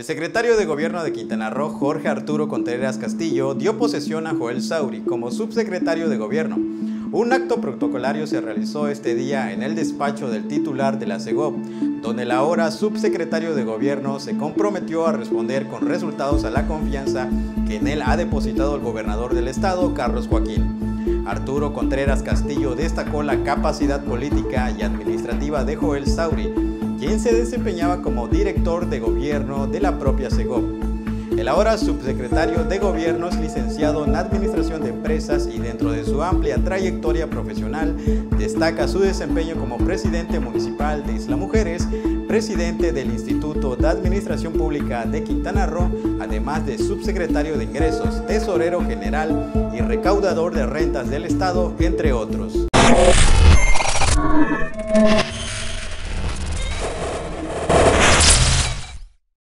El secretario de Gobierno de Quintana Roo, Jorge Arturo Contreras Castillo, dio posesión a Joel Sauri como subsecretario de Gobierno. Un acto protocolario se realizó este día en el despacho del titular de la SEGOV, donde el ahora subsecretario de Gobierno se comprometió a responder con resultados a la confianza que en él ha depositado el gobernador del estado, Carlos Joaquín. Arturo Contreras Castillo destacó la capacidad política y administrativa de Joel Sauri, quien se desempeñaba como director de gobierno de la propia SEGOV. El ahora subsecretario de Gobierno es licenciado en Administración de Empresas y dentro de su amplia trayectoria profesional destaca su desempeño como presidente municipal de Isla Mujeres, presidente del Instituto de Administración Pública de Quintana Roo, además de subsecretario de Ingresos, tesorero general y recaudador de rentas del Estado, entre otros.